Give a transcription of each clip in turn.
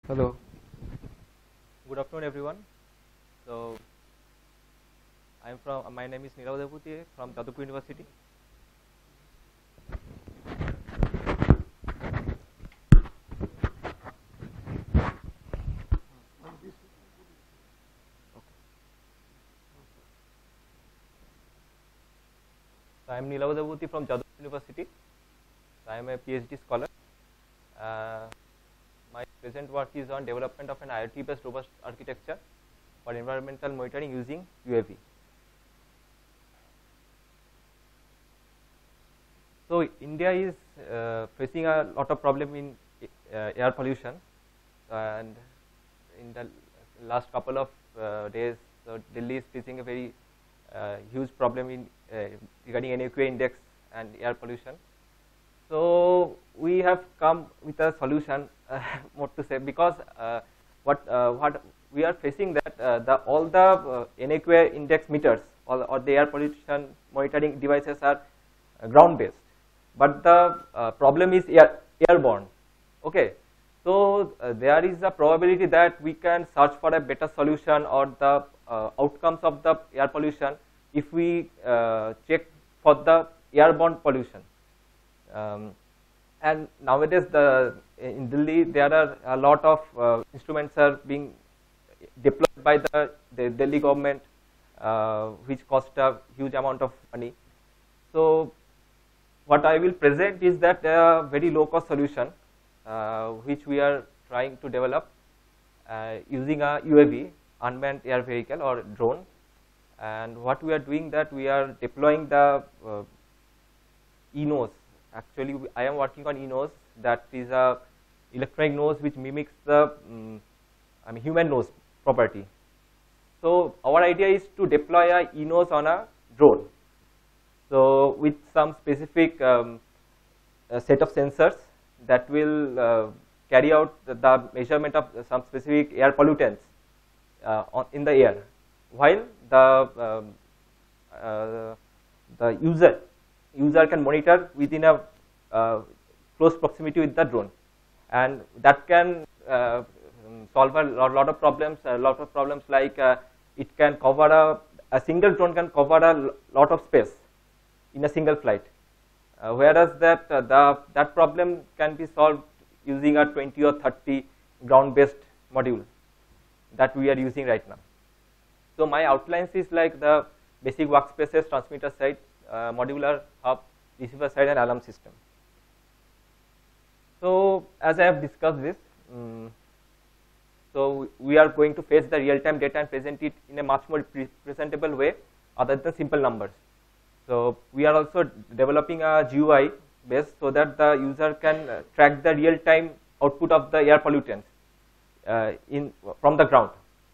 Hello. Good afternoon, everyone. So, my name is Nilava from Jadavpur University. So, I am Nilava from Jadavpur University. So, I am a PhD scholar. My present work is on development of an IoT-based robust architecture for environmental monitoring using UAV. So, India is facing a lot of problem in air pollution, and in the last couple of days, so Delhi is facing a very huge problem in regarding NAQA index and air pollution. So, we have come with a solution, what to say, because what we are facing that all the NAQA index meters or the air pollution monitoring devices are ground based, but the problem is airborne. Okay, so there is a probability that we can search for a better solution or the outcomes of the air pollution if we check for the airborne pollution. And nowadays in Delhi there are a lot of instruments are being deployed by the Delhi government, which cost a huge amount of money. So what I will present is that a very low cost solution which we are trying to develop using a UAV, unmanned air vehicle or drone. And what we are doing, that we are deploying the e-nose. Actually, I am working on e-nose, that is a electronic nose which mimics the human nose property. So our idea is to deploy a e-nose on a drone. So with some specific set of sensors that will carry out the measurement of some specific air pollutants in the air, while the user can monitor within a close proximity with the drone, and that can solve a lot of problems, like it can cover a single drone can cover a lot of space in a single flight, whereas that problem can be solved using a 20 or 30 ground based module that we are using right now. So my outlines is like the basic workspaces, transmitter side, modular hub, receiver side, and alarm system. So as I have discussed this, so we are going to fetch the real-time data and present it in a much more presentable way other than simple numbers. So we are also developing a GUI base so that the user can track the real-time output of the air pollutants from the ground.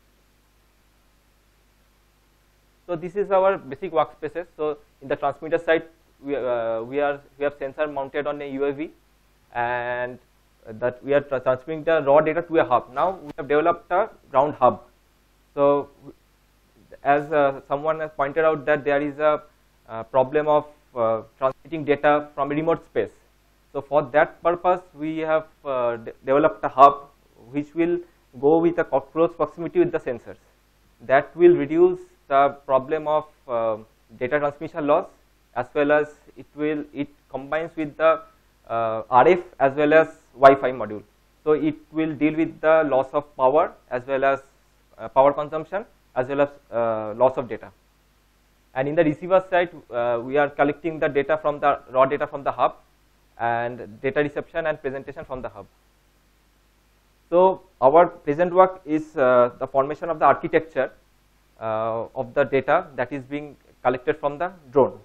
So this is our basic workspaces. So in the transmitter side, we have sensor mounted on a UAV, and that we are transmitting the raw data to a hub. Now we have developed a ground hub. So as someone has pointed out that there is a problem of transmitting data from a remote space. So for that purpose, we have developed a hub which will go with a close proximity with the sensors. That will reduce the problem of data transmission loss, as well as it combines with the RF as well as Wi-Fi module. So it will deal with the loss of power as well as power consumption as well as loss of data. And in the receiver side, we are collecting the data from the raw data from the hub, and data reception and presentation from the hub. So our present work is the formation of the architecture of the data that is being collected from the drone.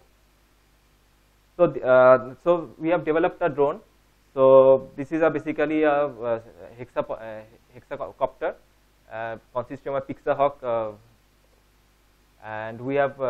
So so we have developed a drone. So this is basically a hexacopter consisting of a Pixahawk, and we have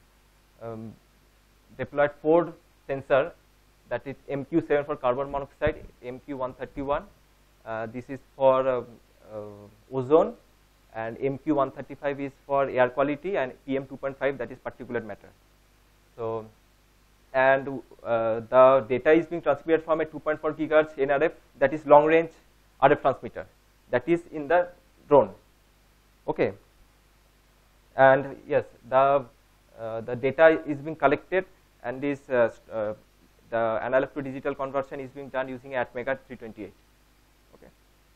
deployed 4 sensors, that is MQ7 for carbon monoxide, MQ131, this is for ozone, and MQ135 is for air quality, and PM2.5, that is particulate matter. So and the data is being transmitted from a 2.4 GHz NRF, that is long range RF transmitter. that is in the drone. Okay, and yes, the data is being collected, and this the analog to digital conversion is being done using Atmega 328. Okay.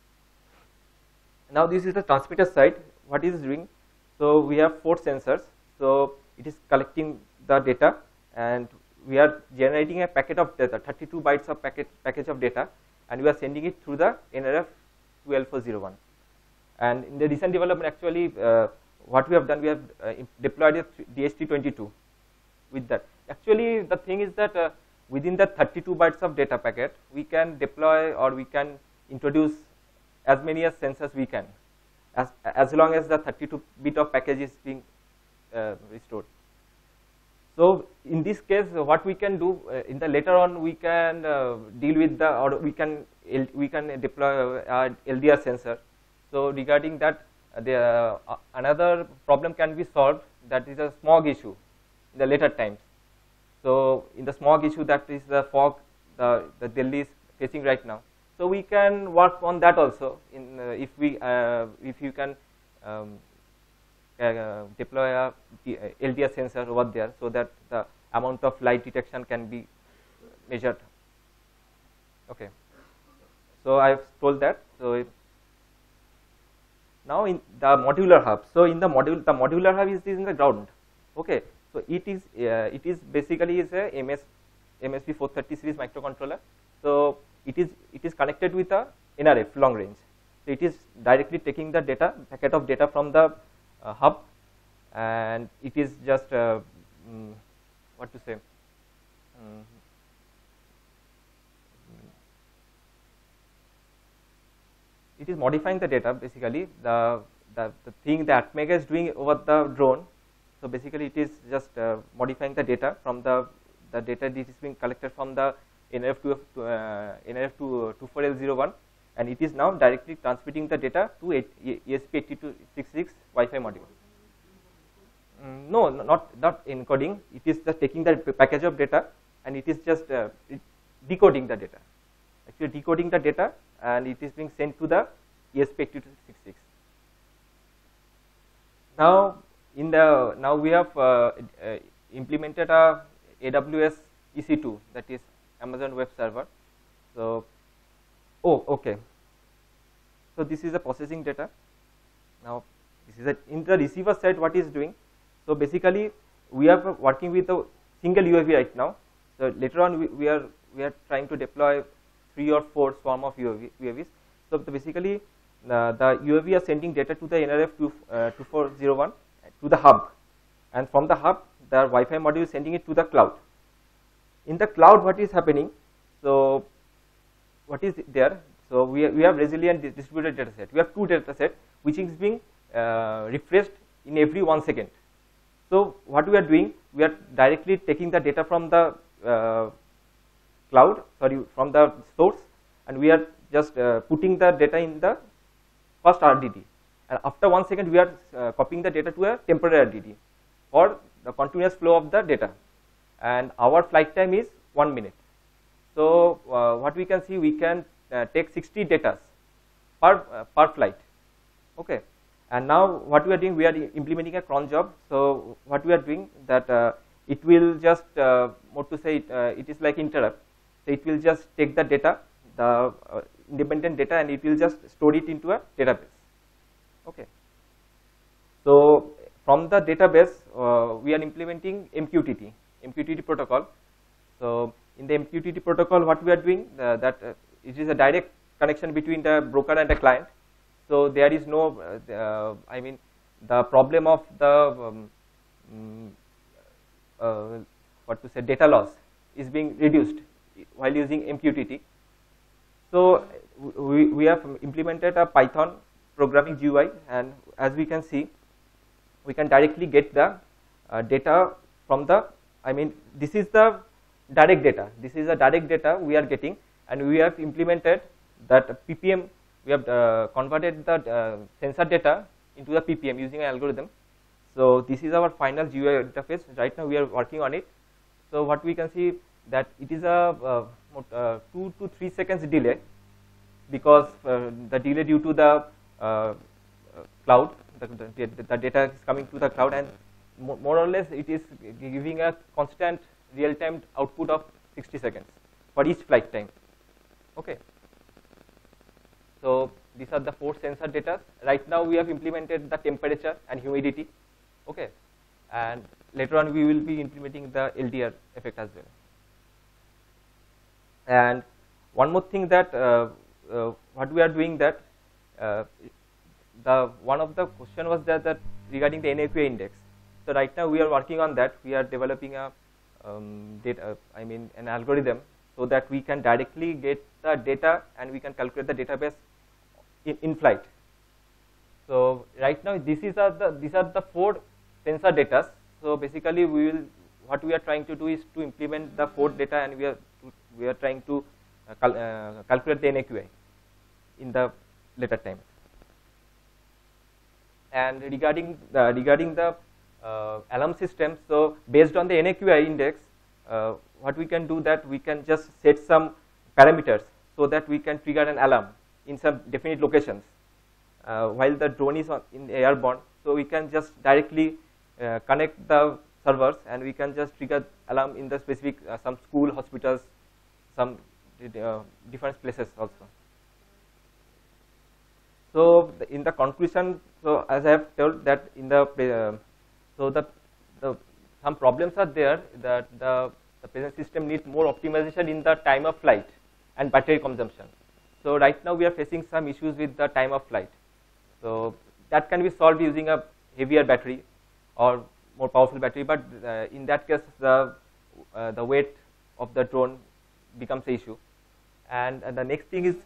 Now this is the transmitter side. What is doing? So we have 4 sensors. So it is collecting the data, and we are generating a packet of data, 32 bytes of package of data, and we are sending it through the NRF 2L401. And in the recent development, actually, what we have done, we have deployed a DHT22 with that. Actually, the thing is that within the 32 bytes of data packet, we can deploy or we can introduce as many as sensors we can, as long as the 32 bit of package is being restored. So in this case, what we can do in the later on, we can deal with the, or we can deploy LDR sensor. So regarding that, another problem can be solved, that is a smog issue in the later times. So in the smog issue, that is the fog the Delhi is facing right now. So we can work on that also. In if you can deploy a LDR sensor over there, so that the amount of light detection can be measured. Okay. So I have told that. So now in the modular hub. So in the modular hub is in the ground. Okay. So it is basically is a MSP 430 series microcontroller. So it is connected with a NRF long range. So it is directly taking the data, packet of data from the hub, and it is just what to say. It is modifying the data, basically the thing that Atmega is doing over the drone. So basically it is just modifying the data from the data that is being collected from the NRF 24L01, and it is now directly transmitting the data to ESP8266 Wi-Fi module. No, not encoding. It is just taking the package of data, and it is just decoding the data. Actually decoding the data, and it is being sent to the ESP8266. Now we have implemented a AWS EC2, that is Amazon Web Server. So okay. So this is the processing data. Now this is in the receiver side, what is doing. So basically we are working with a single UAV right now. So later on we are trying to deploy 3 or 4 swarm of UAVs. So basically the UAV are sending data to the NRF 2401 to the hub, and from the hub the Wi-Fi module is sending it to the cloud. In the cloud, what is happening? So what is there? So we have resilient distributed data set. We have 2 data set which is being refreshed in every 1 second. So what we are doing, we are directly taking the data from the from the source, and we are just putting the data in the first RDD, and after 1 second we are copying the data to a temporary RDD for the continuous flow of the data, and our flight time is 1 minute. So what we can see, we can take 60 data per flight. Okay. And now what we are doing, we are implementing a cron job. So what we are doing, that it will just more to say it is like interrupt. So it will just take the data, the independent data, and it will just store it into a database. Okay. So from the database we are implementing MQTT protocol. So in the MQTT protocol, what we are doing, it is a direct connection between the broker and the client. So there is no, I mean, the problem of the what to say, data loss is being reduced while using MQTT. So we have implemented a Python programming GUI, and as we can see, we can directly get the data from the, I mean, this is the direct data. This is the direct data we are getting, and we have implemented that PPM. We have converted the sensor data into the PPM using an algorithm. So this is our final GUI interface. Right now we are working on it. So what we can see, that it is a 2 to 3 seconds delay because the delay due to the cloud, the data is coming to the cloud, and more or less it is giving a constant real-time output of 60 seconds for each flight time. Okay. So these are the 4 sensor data. Right now we have implemented the temperature and humidity. Okay. And later on we will be implementing the LDR effect as well. And one more thing that what we are doing, that the one of the question was that regarding the NAQA index. So right now we are working on that. We are developing a an algorithm so that we can directly get the data and we can calculate the database in flight. So right now these are the 4 sensor data. So basically what we are trying to do is to implement the 4 data, and we are trying to calculate the NAQI in the later time. And regarding the alarm system, so based on the NAQI index, what we can do, that we can just set some parameters so that we can trigger an alarm in some definite locations while the drone is in airborne. So we can just directly connect the servers and we can just trigger alarm in the specific some school, hospitals, some different places also. So in the conclusion, so as I have told that in the some problems are there, that the present system needs more optimization in the time of flight and battery consumption. So right now we are facing some issues with the time of flight. So that can be solved using a heavier battery or more powerful battery, but in that case the weight of the drone becomes an issue. And the next thing is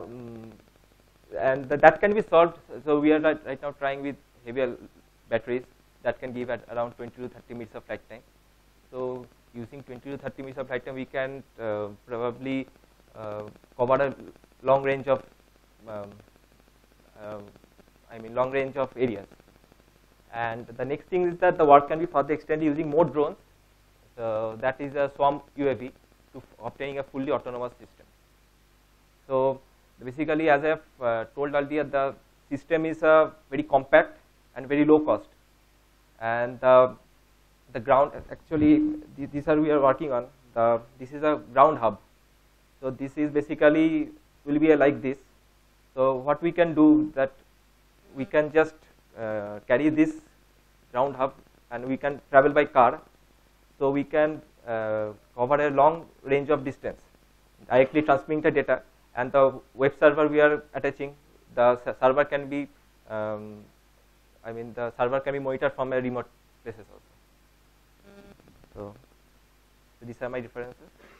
that can be solved. So we are right now trying with heavier batteries that can give at around 20 to 30 minutes of flight time. So using 20 to 30 minutes of flight time, we can probably cover a long range of long range of areas. And the next thing is that the work can be further extended using more drones. So that is a swarm UAV to obtaining a fully autonomous system. So basically, as I have told earlier, the system is very compact and very low cost. And the ground, actually these are we are working on. This is a ground hub. So this is basically will be like this. So what we can do, that we can just carry this ground hub and we can travel by car. So we can cover a long range of distance, directly transmitting the data, and the web server we are attaching, the server can be the server can be monitored from a remote places also. So these are my references.